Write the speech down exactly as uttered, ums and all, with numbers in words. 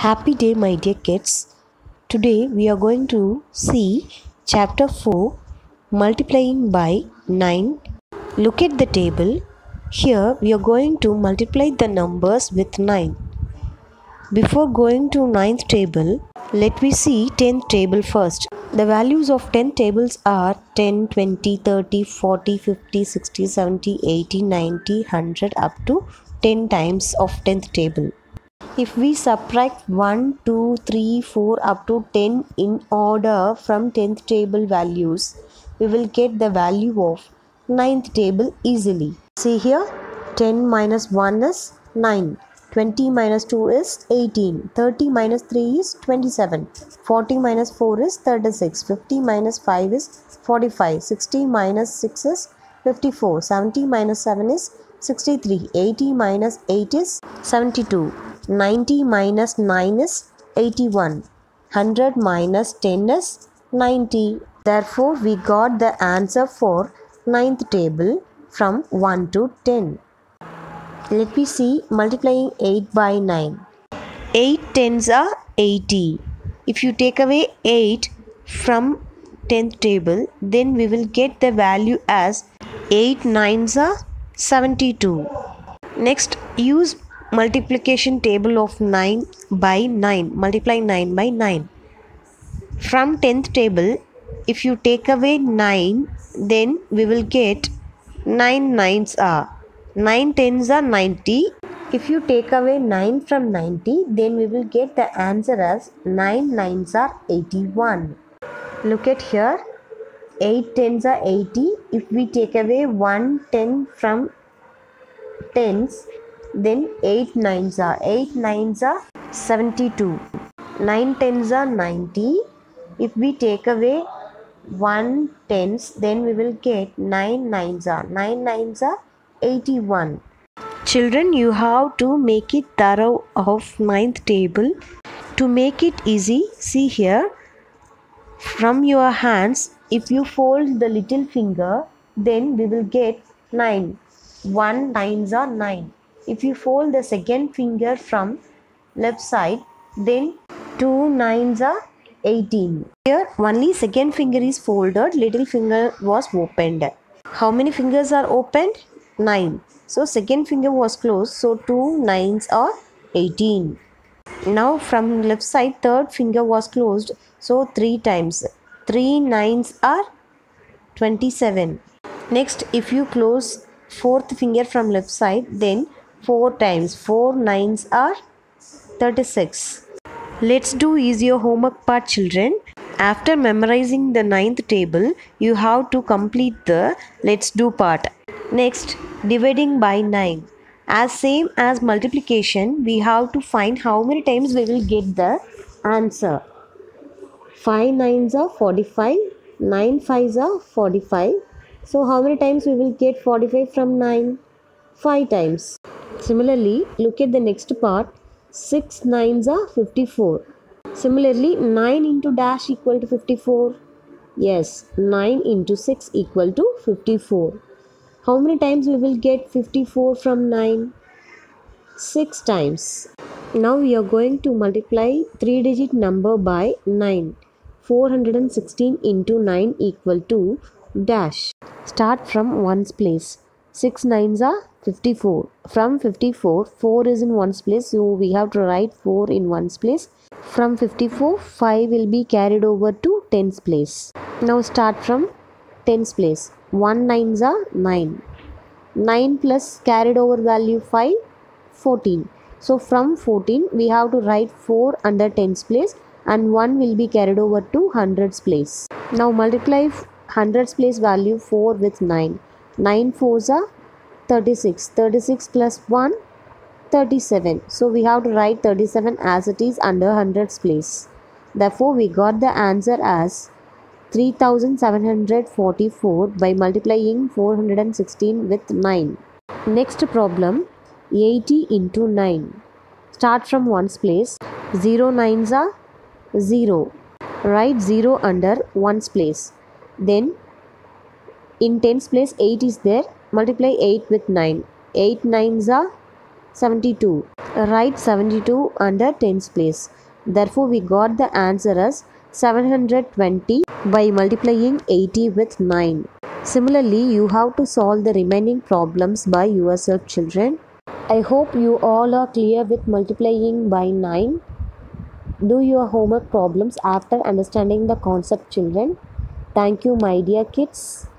Happy day, my dear kids. Today we are going to see chapter four, multiplying by nine. Look at the table. Here we are going to multiply the numbers with nine. Before going to ninth table, let me see tenth table first. The values of ten tables are ten, twenty, thirty, forty, fifty, sixty, seventy, eighty, ninety, one hundred up to ten times of tenth table. If we subtract one, two, three, four up to ten in order from tenth table values, we will get the value of ninth table easily. See here, ten minus one is nine, twenty minus two is eighteen, thirty minus three is twenty-seven, forty minus four is thirty-six, fifty minus five is forty-five, sixty minus six is fifty-four, seventy minus seven is sixty-three, eighty minus eight is seventy-two. ninety minus nine is eighty-one. one hundred minus ten is ninety. Therefore, we got the answer for ninth table from one to ten. Let me see multiplying eight by nine. eight tens are eighty. If you take away eight from tenth table, then we will get the value as eight nines are seventy-two. Next, use multiplication table of nine by nine. Multiply nine by nine. From tenth table, if you take away nine, then we will get nine nines are. nine tens are ninety. If you take away nine from ninety, then we will get the answer as nine nines are eighty-one. Look at here. eight tens are eighty. If we take away one ten from tens, then eight nines are eight nines are seventy-two. nine tens are ninety. If we take away one tens, then we will get nine nines are nine nines are eighty-one. Children, you have to make it thorough of ninth table. To make it easy, see here, from your hands, if you fold the little finger, then we will get nine. one nines are nine. If you fold the second finger from left side, then two nines are eighteen. Here only second finger is folded, little finger was opened. How many fingers are opened? nine. So second finger was closed, so two nines are eighteen. Now from left side, third finger was closed, so three times. three nines are twenty-seven. Next, if you close fourth finger from left side, then four times. four nines are thirty-six. Let's do easier homework part, children. After memorizing the ninth table, you have to complete the let's do part. Next, dividing by nine. As same as multiplication, we have to find how many times we will get the answer. five nines are forty-five. nine fives are forty-five. So how many times we will get forty-five from nine? five times. Similarly, look at the next part. six nines are fifty-four. Similarly, nine into dash equal to fifty-four. Yes, nine into six equal to fifty-four. How many times we will get fifty-four from nine? six times. Now we are going to multiply three digit number by nine. four hundred sixteen into nine equal to dash. Start from ones place. six nines are fifty-four. From fifty-four, four is in ones place, so we have to write four in ones place. From fifty-four, five will be carried over to tens place. Now start from tens place. one nines are nine. nine plus carried over value five, fourteen. So from fourteen, we have to write four under tens place, and one will be carried over to hundreds place. Now multiply hundreds place value four with nine. nine fours are thirty-six. thirty-six plus one, thirty-seven. So we have to write thirty-seven as it is under hundreds place. Therefore, we got the answer as three thousand seven hundred forty-four by multiplying four hundred sixteen with nine. Next problem, eighty into nine. Start from ones place. zero nines are zero. Write zero under ones place. Then in tens place, eight is there. Multiply eight with nine. eight nines are seventy-two. Write seventy-two under tens place. Therefore, we got the answer as seven hundred twenty by multiplying eighty with nine. Similarly, you have to solve the remaining problems by yourself, children. I hope you all are clear with multiplying by nine. Do your homework problems after understanding the concept, children. Thank you, my dear kids.